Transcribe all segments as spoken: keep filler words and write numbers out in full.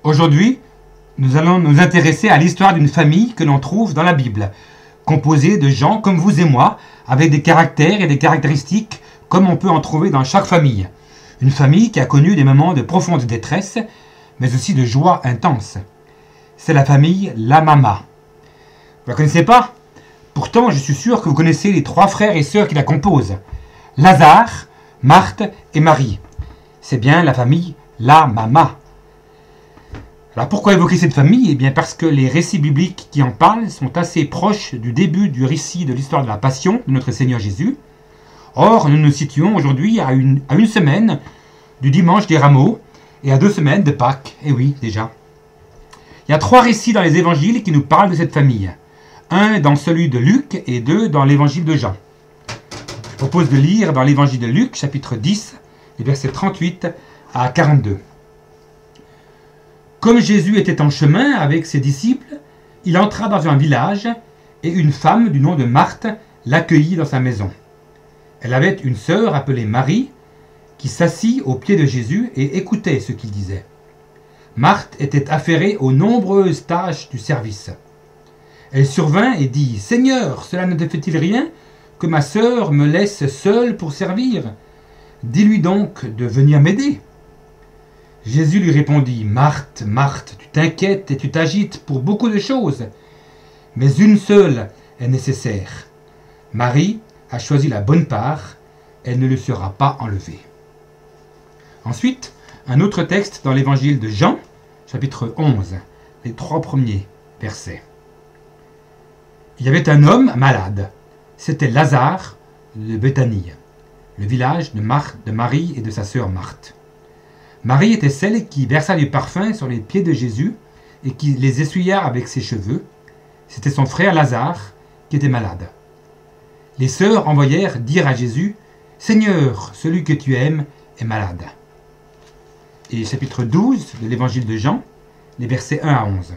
Aujourd'hui, nous allons nous intéresser à l'histoire d'une famille que l'on trouve dans la Bible, composée de gens comme vous et moi, avec des caractères et des caractéristiques comme on peut en trouver dans chaque famille. Une famille qui a connu des moments de profonde détresse, mais aussi de joie intense. C'est la famille Lamama. Vous la connaissez pas? Pourtant, je suis sûr que vous connaissez les trois frères et sœurs qui la composent. Lazare, Marthe et Marie. C'est bien la famille Lamama. Alors pourquoi évoquer cette famille? Eh bien parce que les récits bibliques qui en parlent sont assez proches du début du récit de l'histoire de la Passion de notre Seigneur Jésus. Or, nous nous situons aujourd'hui à une, à une semaine du dimanche des Rameaux et à deux semaines de Pâques. Eh oui, déjà. Il y a trois récits dans les évangiles qui nous parlent de cette famille. Un dans celui de Luc et deux dans l'évangile de Jean. Je propose de lire dans l'évangile de Luc, chapitre dix, les versets trente-huit à quarante-deux. Comme Jésus était en chemin avec ses disciples, il entra dans un village et une femme du nom de Marthe l'accueillit dans sa maison. Elle avait une sœur appelée Marie qui s'assit aux pieds de Jésus et écoutait ce qu'il disait. Marthe était affairée aux nombreuses tâches du service. Elle survint et dit « Seigneur, cela ne te fait-il rien que ma sœur me laisse seule pour servir? Dis-lui donc de venir m'aider. » Jésus lui répondit « Marthe, Marthe, tu t'inquiètes et tu t'agites pour beaucoup de choses, mais une seule est nécessaire. Marie a choisi la bonne part, elle ne lui sera pas enlevée. » Ensuite, un autre texte dans l'évangile de Jean, chapitre onze, les trois premiers versets. Il y avait un homme malade, c'était Lazare de Béthanie, le village de, Mar- de Marie et de sa sœur Marthe. Marie était celle qui versa du parfum sur les pieds de Jésus et qui les essuya avec ses cheveux. C'était son frère Lazare qui était malade. Les sœurs envoyèrent dire à Jésus « Seigneur, celui que tu aimes est malade. » Et chapitre douze de l'évangile de Jean, les versets un à onze.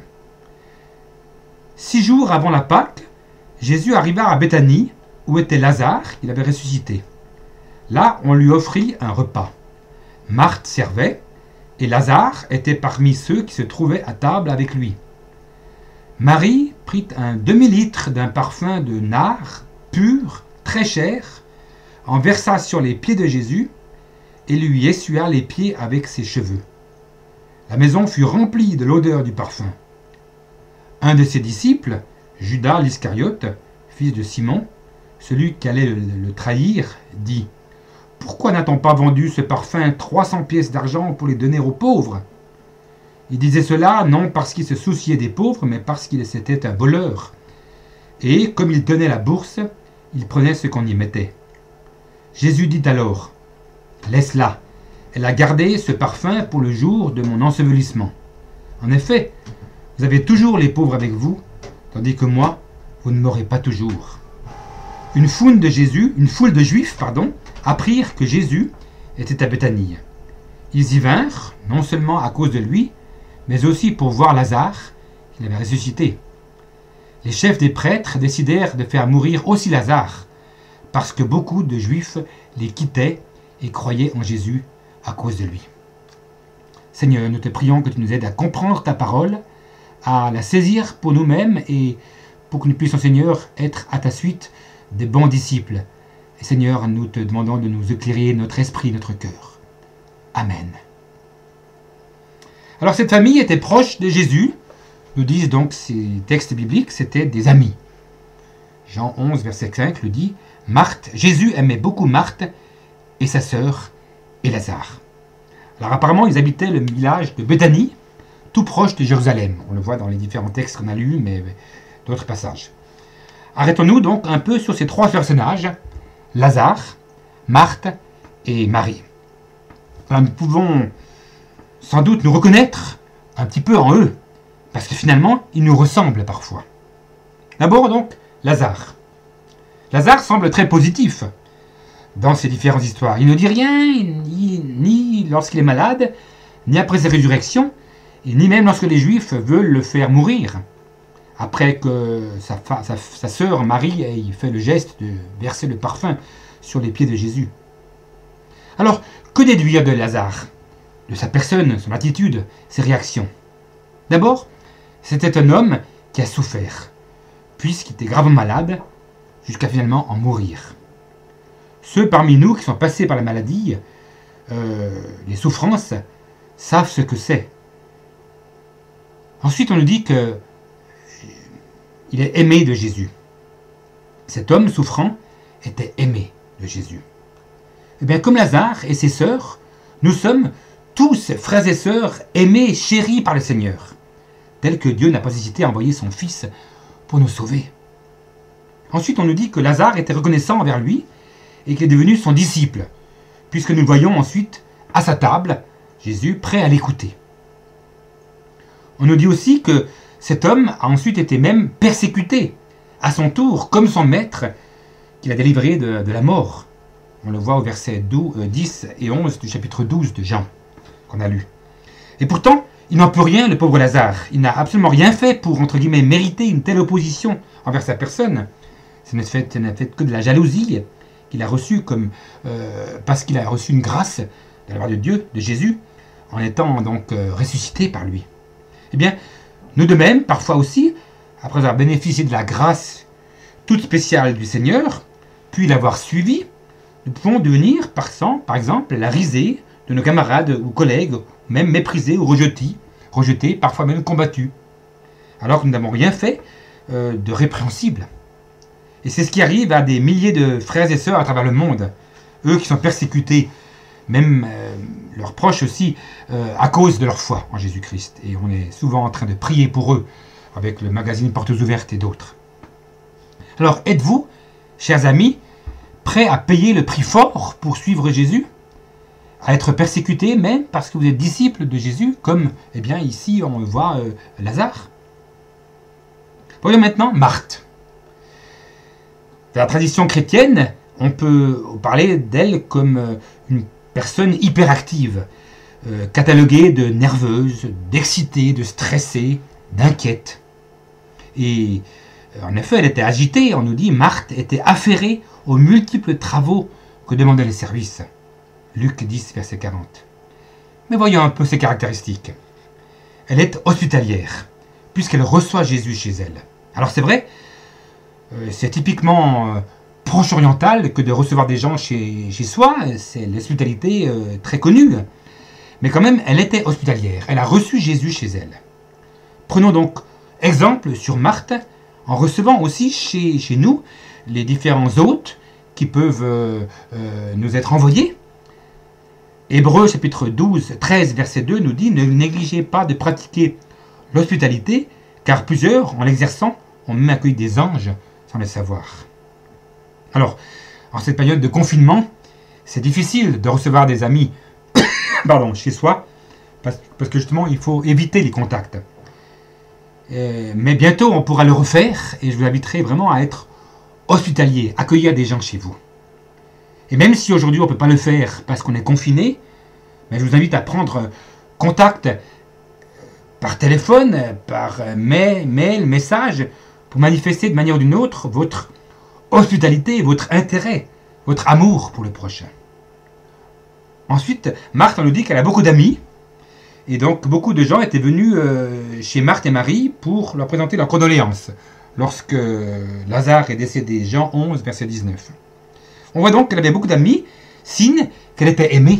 Six jours avant la Pâque, Jésus arriva à Béthanie, où était Lazare, qu'il avait ressuscité. Là, on lui offrit un repas. Marthe servait, et Lazare était parmi ceux qui se trouvaient à table avec lui. Marie prit un demi-litre d'un parfum de nard, pur, très cher, en versa sur les pieds de Jésus, et lui essuya les pieds avec ses cheveux. La maison fut remplie de l'odeur du parfum. Un de ses disciples, Judas l'Iscariote, fils de Simon, celui qui allait le, le trahir, dit « Pourquoi n'a-t-on pas vendu ce parfum trois cents pièces d'argent pour les donner aux pauvres ?» Il disait cela non parce qu'il se souciait des pauvres, mais parce qu'il était un voleur. Et, comme il tenait la bourse, il prenait ce qu'on y mettait. Jésus dit alors « Laisse-la, elle a gardé ce parfum pour le jour de mon ensevelissement. En effet, vous avez toujours les pauvres avec vous, tandis que moi, vous ne m'aurez pas toujours. » Une foule de Jésus, une foule de Juifs, pardon, apprirent que Jésus était à Béthanie. Ils y vinrent, non seulement à cause de lui, mais aussi pour voir Lazare, qu'il avait ressuscité. Les chefs des prêtres décidèrent de faire mourir aussi Lazare, parce que beaucoup de Juifs les quittaient et croyaient en Jésus à cause de lui. Seigneur, nous te prions que tu nous aides à comprendre ta parole, à la saisir pour nous-mêmes et pour que nous puissions, Seigneur, être à ta suite des bons disciples. Et Seigneur, nous te demandons de nous éclairer notre esprit, notre cœur. Amen. Alors cette famille était proche de Jésus, nous disent donc ces textes bibliques, c'était des amis. Jean onze, verset cinq le dit, Marthe, Jésus aimait beaucoup Marthe et sa sœur et Lazare. Alors apparemment, ils habitaient le village de Béthanie, tout proche de Jérusalem. On le voit dans les différents textes qu'on a lus, mais d'autres passages. Arrêtons-nous donc un peu sur ces trois personnages, Lazare, Marthe et Marie. Alors, nous pouvons sans doute nous reconnaître un petit peu en eux, parce que finalement, ils nous ressemblent parfois. D'abord donc, Lazare. Lazare semble très positif dans ces différentes histoires. Il ne dit rien, ni, ni lorsqu'il est malade, ni après sa résurrection, et ni même lorsque les Juifs veulent le faire mourir, après que sa, sa, sa sœur Marie ait fait le geste de verser le parfum sur les pieds de Jésus. Alors, que déduire de Lazare? De sa personne, son attitude, ses réactions? D'abord, c'était un homme qui a souffert, puisqu'il était gravement malade, jusqu'à finalement en mourir. Ceux parmi nous qui sont passés par la maladie, euh, les souffrances, savent ce que c'est. Ensuite, on nous dit que il est aimé de Jésus. Cet homme souffrant était aimé de Jésus. Eh bien, comme Lazare et ses sœurs, nous sommes tous, frères et sœurs, aimés, chéris par le Seigneur, tel que Dieu n'a pas hésité à envoyer son Fils pour nous sauver. Ensuite, on nous dit que Lazare était reconnaissant envers lui et qu'il est devenu son disciple, puisque nous le voyons ensuite à sa table, Jésus prêt à l'écouter. On nous dit aussi que cet homme a ensuite été même persécuté, à son tour, comme son maître, qu'il a délivré de, de la mort. On le voit au verset dix et onze du chapitre douze de Jean, qu'on a lu. Et pourtant, il n'en peut rien, le pauvre Lazare. Il n'a absolument rien fait pour, entre guillemets, mériter une telle opposition envers sa personne. Ce n'est fait, fait que de la jalousie qu'il a reçue, comme, euh, parce qu'il a reçu une grâce de la part de Dieu, de Jésus, en étant donc euh, ressuscité par lui. Eh bien, nous de même, parfois aussi, après avoir bénéficié de la grâce toute spéciale du Seigneur, puis l'avoir suivi, nous pouvons devenir, par, par exemple, la risée de nos camarades ou collègues, même méprisés ou rejetés, rejetés, parfois même combattus, alors que nous n'avons rien fait euh, de répréhensible. Et c'est ce qui arrive à des milliers de frères et sœurs à travers le monde, eux qui sont persécutés, même euh, leurs proches aussi, euh, à cause de leur foi en Jésus-Christ. Et on est souvent en train de prier pour eux, avec le magazine Portes Ouvertes et d'autres. Alors, êtes-vous, chers amis, prêts à payer le prix fort pour suivre Jésus, à être persécutés même parce que vous êtes disciples de Jésus, comme eh bien, ici on voit euh, Lazare. Voyons maintenant Marthe. Dans la tradition chrétienne, on peut parler d'elle comme euh, une personne hyperactive, euh, cataloguée de nerveuse, d'excitée, de stressée, d'inquiète. Et en effet, elle était agitée. On nous dit Marthe était affairée aux multiples travaux que demandaient les services. Luc dix, verset quarante. Mais voyons un peu ses caractéristiques. Elle est hospitalière, puisqu'elle reçoit Jésus chez elle. Alors c'est vrai, c'est typiquement proche-oriental que de recevoir des gens chez, chez soi. C'est l'hospitalité très connue. Mais quand même, elle était hospitalière. Elle a reçu Jésus chez elle. Prenons donc exemple sur Marthe, en recevant aussi chez, chez nous les différents hôtes qui peuvent euh, euh, nous être envoyés. Hébreux chapitre douze, treize, verset deux nous dit « Ne négligez pas de pratiquer l'hospitalité, car plusieurs, en l'exerçant, ont même accueilli des anges sans le savoir. » Alors, en cette période de confinement, c'est difficile de recevoir des amis pardon, chez soi, parce, parce que justement, il faut éviter les contacts. Euh, mais bientôt, on pourra le refaire, et je vous inviterai vraiment à être hospitalier, accueillir des gens chez vous. Et même si aujourd'hui on ne peut pas le faire parce qu'on est confiné, mais je vous invite à prendre contact par téléphone, par mail, mail, message, pour manifester de manière ou d'une autre votre hospitalité, votre intérêt, votre amour pour le prochain. Ensuite, Marthe, on nous dit qu'elle a beaucoup d'amis, et donc beaucoup de gens étaient venus euh, chez Marthe et Marie pour leur présenter leurs condoléances, lorsque Lazare est décédé, Jean onze, verset dix-neuf. On voit donc qu'elle avait beaucoup d'amis, signe qu'elle était aimée.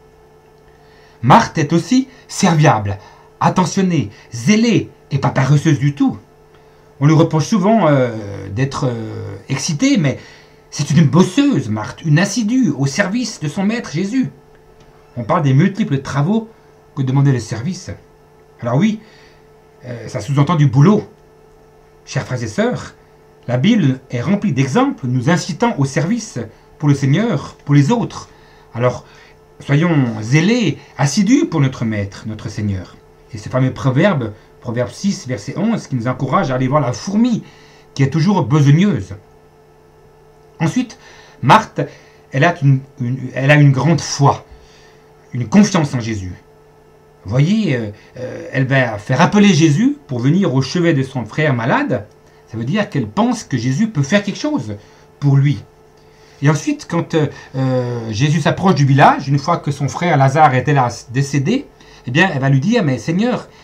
Marthe est aussi serviable, attentionnée, zélée et pas paresseuse du tout. On lui reproche souvent euh, d'être euh, excitée, mais c'est une bosseuse, Marthe, une assidue au service de son maître Jésus. On parle des multiples travaux que demandait le service. Alors oui, euh, ça sous-entend du boulot. Chers frères et sœurs, la Bible est remplie d'exemples nous incitant au service pour le Seigneur, pour les autres. Alors, soyons zélés, assidus pour notre Maître, notre Seigneur. Et ce fameux proverbe, proverbe six, verset onze, qui nous encourage à aller voir la fourmi, qui est toujours besogneuse. Ensuite, Marthe, elle a une, une, elle a une grande foi, une confiance en Jésus. Vous voyez, euh, euh, elle va faire appeler Jésus pour venir au chevet de son frère malade. Ça veut dire qu'elle pense que Jésus peut faire quelque chose pour lui. Et ensuite, quand euh, Jésus s'approche du village, une fois que son frère Lazare était là décédé, eh bien, elle va lui dire, mais Seigneur,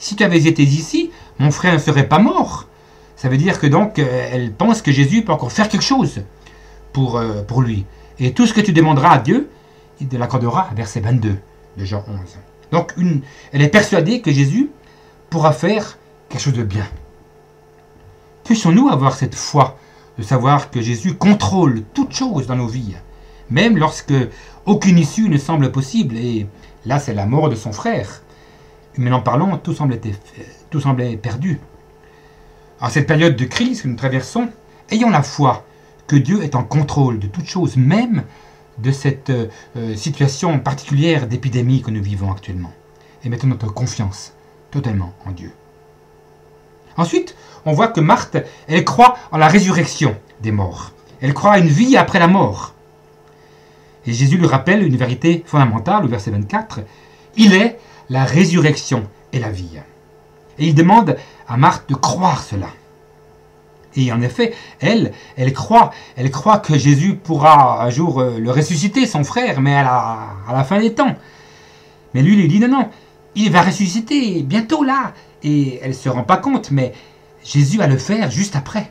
si tu avais été ici, mon frère ne serait pas mort. Ça veut dire que donc, euh, elle pense que Jésus peut encore faire quelque chose pour, euh, pour lui. Et tout ce que tu demanderas à Dieu, il te l'accordera, verset vingt-deux de Jean onze. Donc, une, elle est persuadée que Jésus pourra faire quelque chose de bien. Puissions-nous avoir cette foi de savoir que Jésus contrôle toutes choses dans nos vies, même lorsque aucune issue ne semble possible, et là c'est la mort de son frère. Humainement parlant, tout semble, être, tout semblait perdu. En cette période de crise que nous traversons, ayons la foi que Dieu est en contrôle de toutes choses, même de cette euh, situation particulière d'épidémie que nous vivons actuellement. Et mettons notre confiance totalement en Dieu. Ensuite, on voit que Marthe, elle croit en la résurrection des morts. Elle croit à une vie après la mort. Et Jésus lui rappelle une vérité fondamentale au verset vingt-quatre. Il est la résurrection et la vie. Et il demande à Marthe de croire cela. Et en effet, elle, elle croit, elle croit que Jésus pourra un jour le ressusciter, son frère, mais à la, à la fin des temps. Mais lui, il lui dit non, non, il va ressusciter bientôt là. Et elle ne se rend pas compte, mais Jésus va le faire juste après.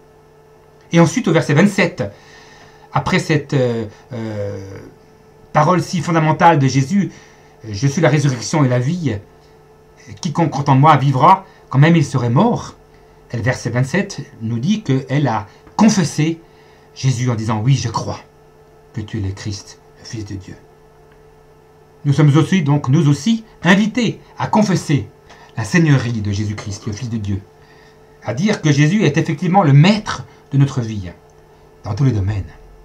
Et ensuite, au verset vingt-sept, après cette euh, euh, parole si fondamentale de Jésus, « Je suis la résurrection et la vie, quiconque croit en moi vivra, quand même il serait mort », le verset vingt-sept nous dit qu'elle a confessé Jésus en disant « Oui, je crois que tu es le Christ, le Fils de Dieu ». Nous sommes aussi, donc, nous aussi, invités à confesser la seigneurie de Jésus-Christ, le Fils de Dieu, à dire que Jésus est effectivement le maître de notre vie, dans tous les domaines.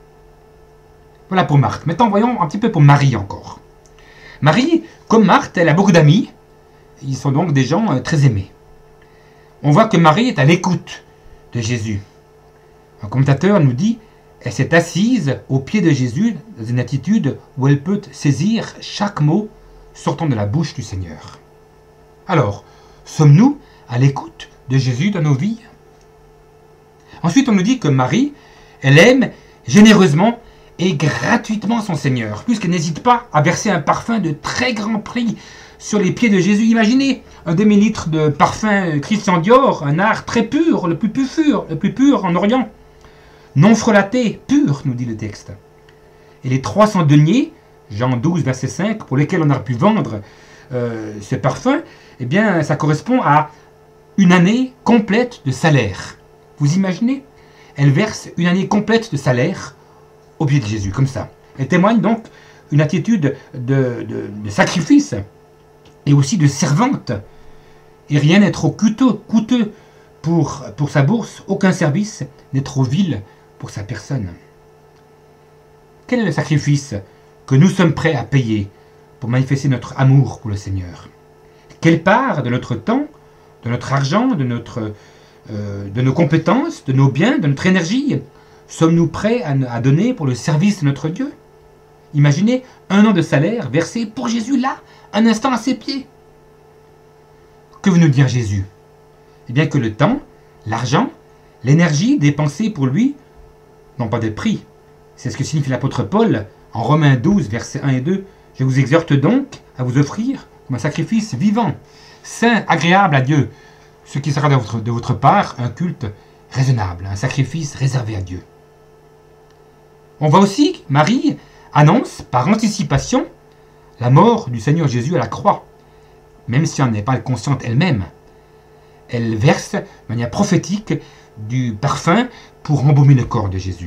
Voilà pour Marthe. Maintenant, voyons un petit peu pour Marie encore. Marie, comme Marthe, elle a beaucoup d'amis. Ils sont donc des gens très aimés. On voit que Marie est à l'écoute de Jésus. Un commentateur nous dit, elle s'est assise au pied de Jésus dans une attitude où elle peut saisir chaque mot sortant de la bouche du Seigneur. Alors, sommes-nous à l'écoute de Jésus dans nos vies? Ensuite, on nous dit que Marie, elle aime généreusement et gratuitement son Seigneur, puisqu'elle n'hésite pas à verser un parfum de très grand prix sur les pieds de Jésus. Imaginez un demi-litre de parfum Christian Dior, un art très pur, le plus pur, le plus pur en Orient. Non frelaté, pur, nous dit le texte. Et les trois cents deniers, Jean douze, verset cinq, pour lesquels on a pu vendre euh, ce parfum, eh bien, ça correspond à une année complète de salaire. Vous imaginez? Elle verse une année complète de salaire au pied de Jésus, comme ça. Elle témoigne donc une attitude de, de, de sacrifice et aussi de servante. Et rien n'est trop coûteux, coûteux pour, pour sa bourse, aucun service n'est trop vil pour sa personne. Quel est le sacrifice que nous sommes prêts à payer pour manifester notre amour pour le Seigneur? Quelle part de notre temps, de notre argent, de, notre, euh, de nos compétences, de nos biens, de notre énergie, sommes-nous prêts à, à donner pour le service de notre Dieu? Imaginez un an de salaire versé pour Jésus là, un instant à ses pieds. Que veut nous dire Jésus? Eh bien que le temps, l'argent, l'énergie dépensée pour lui n'ont pas de prix. C'est ce que signifie l'apôtre Paul en Romains douze, versets un et deux. Je vous exhorte donc à vous offrir comme un sacrifice vivant, saint, agréable à Dieu, ce qui sera de votre, de votre part un culte raisonnable, un sacrifice réservé à Dieu. On voit aussi, Marie annonce par anticipation la mort du Seigneur Jésus à la croix, même si elle n'est pas consciente elle-même. Elle verse de manière prophétique du parfum pour embaumer le corps de Jésus.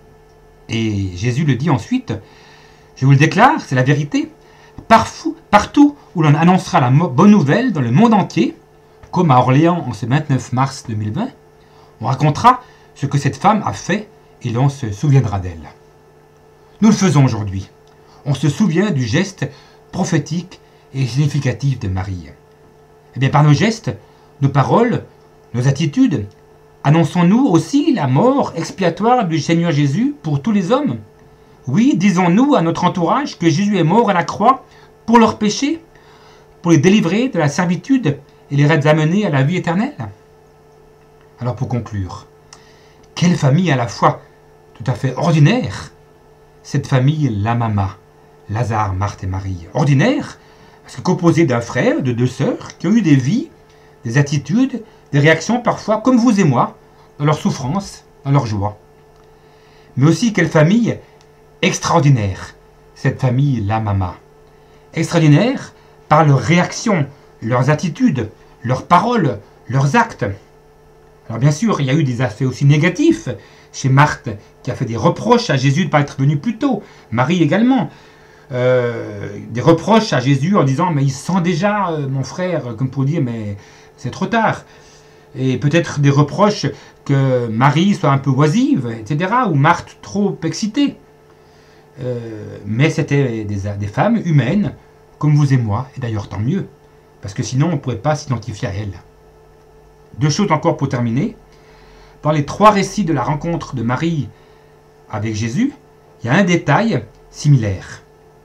Et Jésus le dit ensuite, je vous le déclare, c'est la vérité, partout, partout où l'on annoncera la bonne nouvelle dans le monde entier, comme à Orléans en ce vingt-neuf mars deux mille vingt, on racontera ce que cette femme a fait et l'on se souviendra d'elle. Nous le faisons aujourd'hui. On se souvient du geste prophétique et significatif de Marie. Et bien par nos gestes, nos paroles, nos attitudes, annonçons-nous aussi la mort expiatoire du Seigneur Jésus pour tous les hommes? Oui, disons-nous à notre entourage que Jésus est mort à la croix pour leurs péchés, pour les délivrer de la servitude et les amener à la vie éternelle? Alors pour conclure, quelle famille à la fois tout à fait ordinaire, cette famille Lamama, Lazare, Marthe et Marie. Ordinaire, Parce que composé d'un frère, de deux sœurs, qui ont eu des vies, des attitudes, des réactions parfois comme vous et moi, dans leur souffrance, dans leur joie. Mais aussi quelle famille extraordinaire, cette famille La Mama. Extraordinaire par leurs réactions, leurs attitudes, leurs paroles, leurs actes. Alors bien sûr, il y a eu des aspects aussi négatifs chez Marthe, qui a fait des reproches à Jésus de ne pas être venu plus tôt. Marie également. Euh, des reproches à Jésus en disant « mais il sent déjà, euh, mon frère », comme pour dire « mais c'est trop tard ». Et peut-être des reproches que Marie soit un peu oisive, et cetera, ou Marthe trop excitée. Euh, mais c'était des, des femmes humaines, comme vous et moi, et d'ailleurs tant mieux, parce que sinon on ne pourrait pas s'identifier à elles. Deux choses encore pour terminer. Dans les trois récits de la rencontre de Marie avec Jésus, il y a un détail similaire.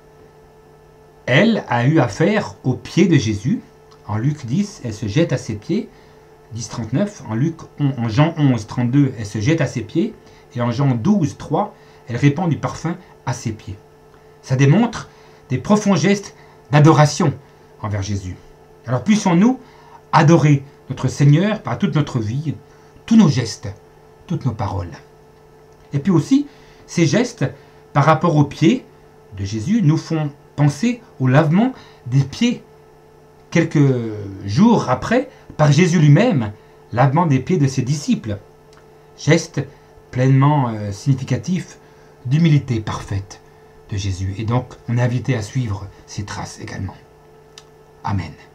Elle a eu affaire aux pieds de Jésus. En Luc dix, elle se jette à ses pieds. dix trente-neuf. En, Luc, en Jean onze, trente-deux, elle se jette à ses pieds. Et en Jean douze, trois, elle répand du parfum à ses pieds. Ça démontre des profonds gestes d'adoration envers Jésus. Alors puissions-nous adorer notre Seigneur par toute notre vie, tous nos gestes, toutes nos paroles. Et puis aussi, ces gestes, par rapport aux pieds de Jésus, nous font penser au lavement des pieds. Quelques jours après, par Jésus lui-même, lavement des pieds de ses disciples. Geste pleinement euh, significatif d'humilité parfaite de Jésus. Et donc, on est invité à suivre ses traces également. Amen.